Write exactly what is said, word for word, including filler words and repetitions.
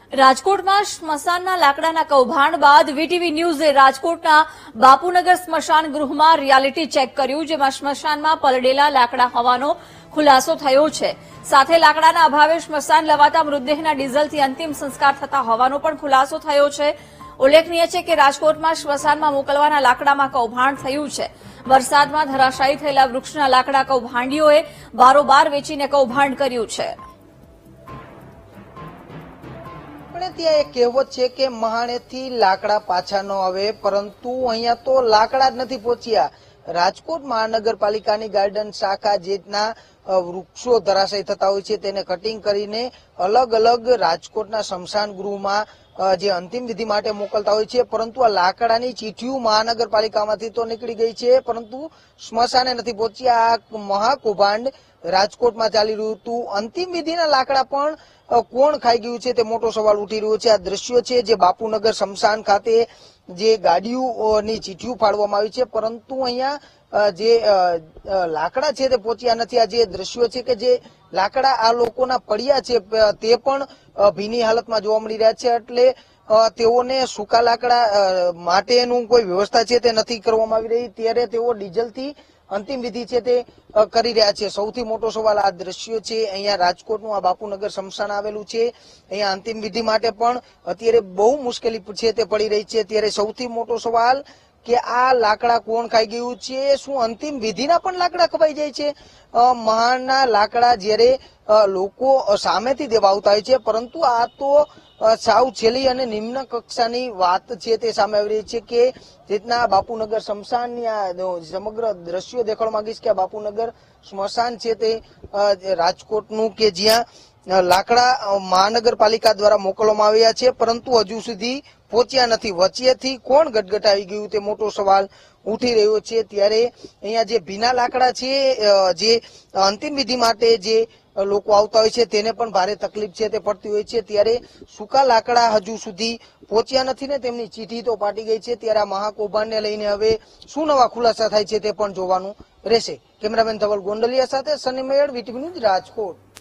રાજકોટમાં સ્મશાનના લાકડાના કૌભાંડ બાદ વીટીવી ન્યૂઝે રાજકોટના બાપુનગર સ્મશાન ગૃહમાં રિયાલિટી ચેક કર્યું, જેમાં સ્મશાનમાં પલળેલા લાકડા હોવાનો ખુલાસો થયો છે। સાથે લાકડાના અભાવે સ્મશાન લવાતા મૃતદેહના ડીઝલથી અંતિમ સંસ્કાર થતા હોવાનો પણ ખુલાસો થયો છે। ઉલ્લેખનીય છે કે રાજકોટમાં સ્મશાનમાં મોકલવાના લાકડામાં કૌભાંડ થયું છે। વરસાદમાં ધરાશાયી થયેલા વૃક્ષના લાકડા કૌભાંડીઓએ બારોબાર વેચીને કૌભાંડ કર્યું છે। ત્યાં એક કહેવત છે કે મહાણેથી લાકડા પાછા ન આવે, પરંતુ અહીંયા તો લાકડા જ નથી પહોંચ્યા। રાજકોટ મહાનગરપાલિકાની ગાર્ડન શાખા જેટના વૃક્ષો ધરાશાયી થતા હોય છે તેને કટિંગ કરીને અલગ અલગ રાજકોટના સ્મશાન ગૃહમાં જે અંતિમ વિધિ માટે મોકલતા હોય છે, પરંતુ આ લાકડાની ચીઠીઓ મહાનગરપાલિકામાંથી તો નીકળી ગઈ છે, પરંતુ સ્મશાને નથી પહોંચ્યા। આ મહાકૌભાંડ રાજકોટમાં ચાલી રહ્યું હતું। અંતિમ વિધિના લાકડા પણ કોણ ખાઈ ગયું છે તે મોટો સવાલ ઉઠી રહ્યો છે। આ દ્રશ્યો છે જે બાપુનગર સ્મશાન ખાતે જે ગાડીઓની ચીઠીઓ ફાળવામાં આવી છે, પરંતુ અહીંયા જે લાકડા છે તે પહોંચ્યા નથી। આ જે દ્રશ્યો છે કે જે લાકડા આ લોકોના પડ્યા છે તે પણ ભીની હાલતમાં જોવા મળી રહ્યા છે, એટલે તેઓને સૂકા લાકડા માટેનું કોઈ વ્યવસ્થા છે તે નથી કરવામાં આવી રહી, ત્યારે તેઓ ડીઝલથી અંતિમ વિધિ છે તે કરી રહ્યા છે। સૌથી મોટો સવાલ આ દ્રશ્યો છે, અહીંયા રાજકોટનું આ બાપુનગર સ્મશાન આવેલું છે, અહીંયા અંતિમ વિધિ માટે પણ અત્યારે બહુ મુશ્કેલી છે તે પડી રહી છે। ત્યારે સૌથી મોટો સવાલ કે આ લાકડા કોણ ખાઈ ગયું છે? શું અંતિમ વિધિના પણ લાકડા ખવાઈ જાય છે? મહાણના લાકડા જ્યારે લોકો સામેથી દેવા આવતા હોય છે, પરંતુ આ તો સાવ છેલ્લી અને નિમ્ન કક્ષાની વાત છે તે સામે આવી રહી છે કે જેટના બાપુનગર સ્મશાનની આ સમગ્ર દ્રશ્યો દેખાડવા માંગીશ કે આ બાપુનગર સ્મશાન છે તે રાજકોટનું કે જ્યાં લાકડા મહાનગરપાલિકા દ્વારા મોકલવામાં આવ્યા છે, પરંતુ હજુ સુધી પહોંચ્યા નથી। વચ્ચેથી કોણ ગટગટાવી ગયું તે મોટો સવાલ ઉઠી રહ્યો છે। ત્યારે અહીંયા જે ભીના લાકડા છે, જે અંતિમ વિધિ માટે જે લોકો આવતા હોય છે તેને પણ ભારે તકલીફ છે તે પડતી હોય છે, ત્યારે સૂકા લાકડા હજુ સુધી પહોંચ્યા નથી ને તેમની ચીઠી તો પાટી ગઈ છે। ત્યારે આ મહાકૌભાંડને લઈને હવે શું નવા ખુલાસા થાય છે તે પણ જોવાનું રહેશે। કેમેરામેન ધવલ ગોંડલિયા સાથે સની મેયર, વીટીવી ન્યૂઝ, રાજકોટ।